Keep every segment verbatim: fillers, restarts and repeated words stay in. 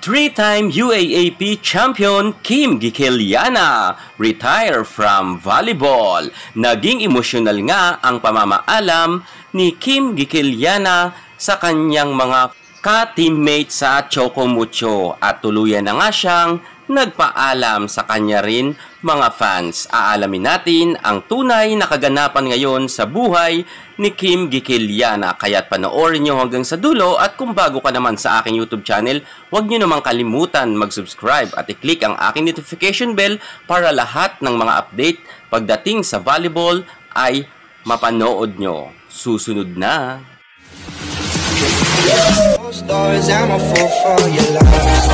Three-time U A A P champion Kim Gikiliana retire from volleyball. Naging emosyonal nga ang pamamaalam ni Kim Gikiliana sa kanyang mga ka-teammate sa Chocomucho at tuluyan na nga siyang nagpaalam sa kanya rin mga fans. Aalamin natin ang tunay na kaganapan ngayon sa buhay ni Kim Gikiliana. Kaya't panoorin nyo hanggang sa dulo, at kung bago ka naman sa aking YouTube channel, huwag nyo namang kalimutan mag-subscribe at i-click ang aking notification bell para lahat ng mga update pagdating sa volleyball ay mapanood nyo. Susunod na! Stars, I'm a fool for your love.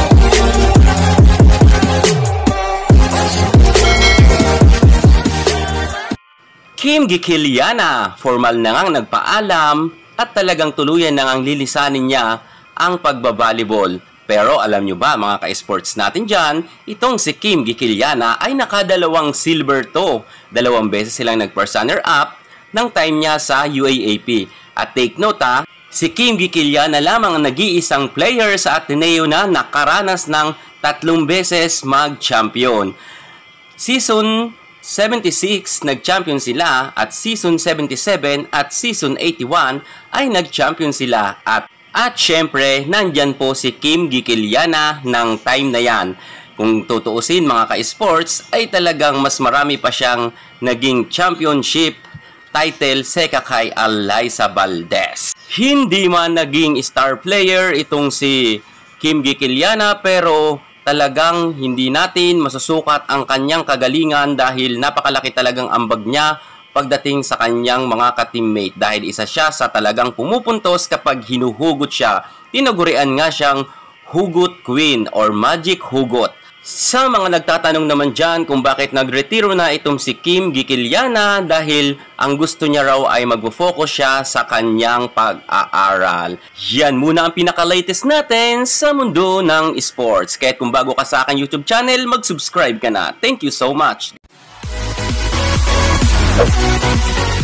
Kim Gikiliana, formal na ngang nagpaalam at talagang tuluyan na ngang lilisanin niya ang pagbabalibol. Pero alam nyo ba mga ka-sports natin dyan, itong si Kim Gikiliana ay nakadalawang silver to. Dalawang beses silang nag-first runner-up ng time niya sa U A A P. At take note ha, si Kim Gikiliana lamang ang nag-iisang player sa Ateneo na nakaranas ng tatlong beses mag-champion. Season seventy-six nag-champion sila, at season seventy-seven at season eighty-one ay nag-champion sila. At at syempre, nandyan po si Kim Gikiliana ng time na yan. Kung tutuusin mga ka-sports, ay talagang mas marami pa siyang naging championship title seka kay Alyssa Valdez. Hindi man naging star player itong si Kim Gikiliana, pero talagang hindi natin masusukat ang kanyang kagalingan dahil napakalaki talagang ambag niya pagdating sa kanyang mga ka-teammate, dahil isa siya sa talagang pumupuntos kapag hinuhugot siya. Tinagurian nga siyang Hugot Queen or Magic Hugot. Sa mga nagtatanong naman dyan kung bakit nagretiro na itong si Kim Gikiliana, dahil ang gusto niya raw ay mag-focus siya sa kanyang pag-aaral. Yan muna ang pinaka-latest natin sa mundo ng sports. Kaya kung bago ka sa aking YouTube channel, mag-subscribe ka na. Thank you so much!